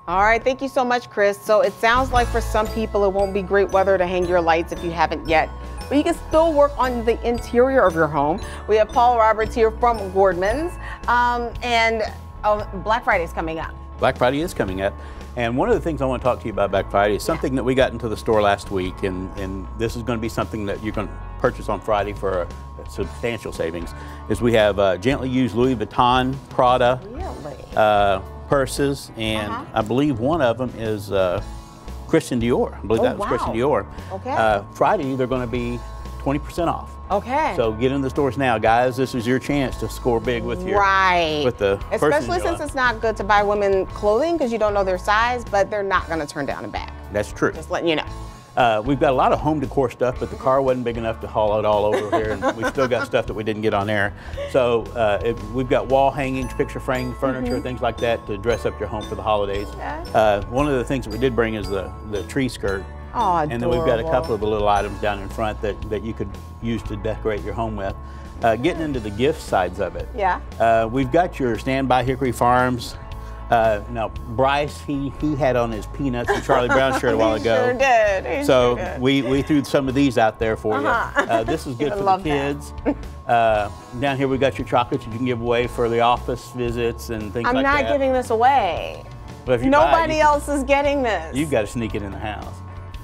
All right, thank you so much, Chris. So it sounds like for some people it won't be great weather to hang your lights if you haven't yet, but you can still work on the interior of your home. We have Paul Roberts here from Gordmans, and Black Friday is coming up. Black Friday is coming up, and one of the things I want to talk to you about Black Friday is something that we got into the store last week, and this is going to be something that you're going to purchase on Friday for a substantial savings, is we have gently used Louis Vuitton, Prada, purses, and I believe one of them is Christian Dior. I believe that was Christian Dior. Okay. Friday, they're going to be 20% off. Okay. So get in the stores now, guys. This is your chance to score big with your with the especially since it's not good to buy women clothing because you don't know their size, but they're not going to turn down a bag. That's true. Just letting you know. We've got a lot of home decor stuff, but the car wasn't big enough to haul it all over here, and we still got stuff that we didn't get on there. So we've got wall hangings, picture frame furniture, things like that to dress up your home for the holidays. One of the things that we did bring is the tree skirt. Oh, and then we've got a couple of the little items down in front that you could use to decorate your home with. Getting into the gift sides of it. We've got your Stand By Hickory Farms. Now, Bryce, he had on his Peanuts and Charlie Brown shirt a while ago. He sure did. So we threw some of these out there for you. This is good for the kids. Down here we got your chocolates you can give away for the office visits and things like that. I'm not giving this away. But if you Nobody else is getting this. You've got to sneak it in the house.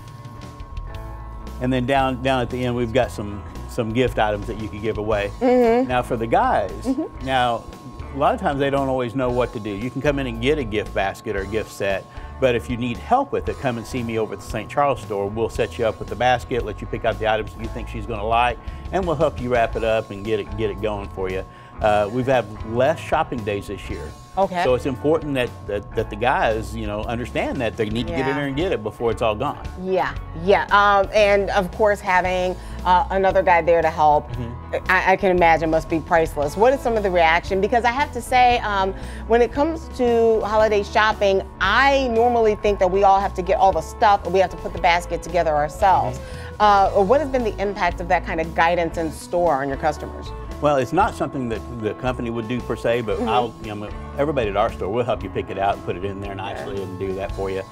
And then down at the end we've got some gift items that you could give away. Now for the guys, now a lot of times they don't always know what to do. You can come in and get a gift basket or a gift set, but if you need help with it, come and see me over at the St. Charles store. We'll set you up with the basket, let you pick out the items that you think she's going to like, and we'll help you wrap it up and get it going for you. We've had less shopping days this year. Okay. So it's important that the guys, understand that they need to get in there and get it before it's all gone. And of course having another guy there to help, I can imagine must be priceless. What is some of the reaction? Because I have to say, when it comes to holiday shopping, I normally think that we all have to get all the stuff and we have to put the basket together ourselves. What has been the impact of that kind of guidance in store on your customers? Well, it's not something that the company would do per se, but everybody at our store will help you pick it out and put it in there nicely and do that for you.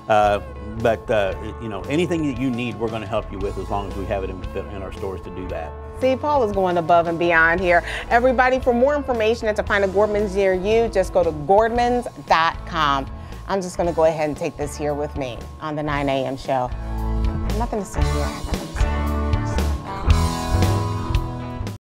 Anything that you need, we're going to help you with as long as we have it in our stores to do that. See, Paul is going above and beyond here. Everybody, for more information and to find a Gordmans near you, just go to Gordmans.com. I'm just going to go ahead and take this here with me on the 9 a.m. show. Nothing to see here.